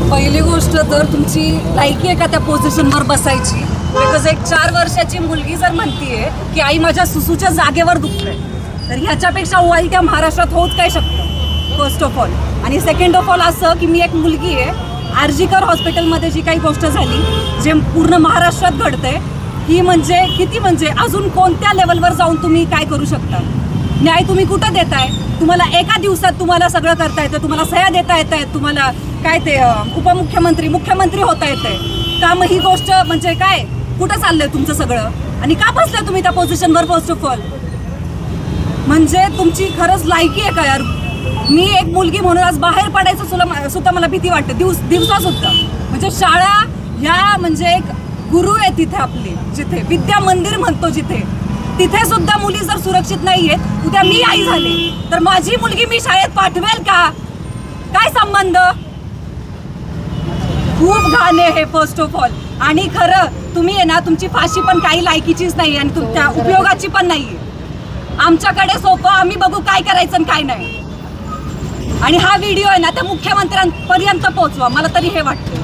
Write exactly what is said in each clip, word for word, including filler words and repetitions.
पहिली गोष्ट तर तुमची लायकी आहे का त्या पोझिशनवर बसायची. बिकॉज एक चार वर्षाची मुलगी जर म्हणतीये की आई माझ्या सुसूच्या जागेवर दुखतंय, तर ह्याच्यापेक्षा वाईट त्या महाराष्ट्रात होत काय शकतं फर्स्ट ऑफ ऑल. आणि सेकंड ऑफ ऑल असं की मी एक मुलगी आहे, आरजीकर हॉस्पिटलमध्ये जी काही गोष्ट झाली जे पूर्ण महाराष्ट्रात घडते ही म्हणजे किती म्हणजे अजून कोणत्या लेवलवर जाऊन तुम्ही काय करू शकता. न्याय तुम्ही कुठं देताय? तुम्हाला एका दिवसात तुम्हाला सगळं करता येतं, तुम्हाला सह्या देता येत आहेत, तुम्हाला काय ते उपमुख्यमंत्री मुख्यमंत्री होता येते का? मग ही गोष्ट म्हणजे काय कुठं चाललंय तुमचं सगळं? आणि का बसलाय तुम्ही त्या पोझिशनवर फर्स्ट ऑफ ऑल? म्हणजे तुमची खरंच लायकी आहे का यार? मी एक मुलगी म्हणून आज बाहेर पडायचं सुद्धा सुद्धा मला भीती वाटते, दिवस दिवसा सुद्धा. म्हणजे शाळा ह्या म्हणजे एक गुरु आहे तिथे आपली, जिथे विद्या मंदिर म्हणतो जिथे, तिथे सुद्धा मुली जर सुरक्षित नाही आहेत. उद्या मी आई झाली तर माझी मुलगी मी शाळेत पाठवेल का? काय संबंध? खूप घाण आहे हे फर्स्ट ऑफ ऑल. आणि खरं तुम्ही आहे ना, तुमची फाशी पण काही लायकीचीच नाही आणि तुमच्या उपयोगाची पण नाही आहे. आमच्याकडे सोपं, आम्ही बघू काय करायचं आणि काय नाही. आणि हा व्हिडिओ आहे ना त्या मुख्यमंत्र्यांपर्यंत पोहोचवा, मला तरी हे वाटतं.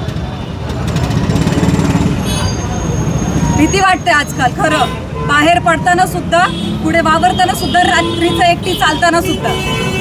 भीती वाटते आजकाल खरं, बाहेर पडताना सुद्धा, पुढे वावरताना सुद्धा, रात्रीचं एकटी चालताना सुद्धा.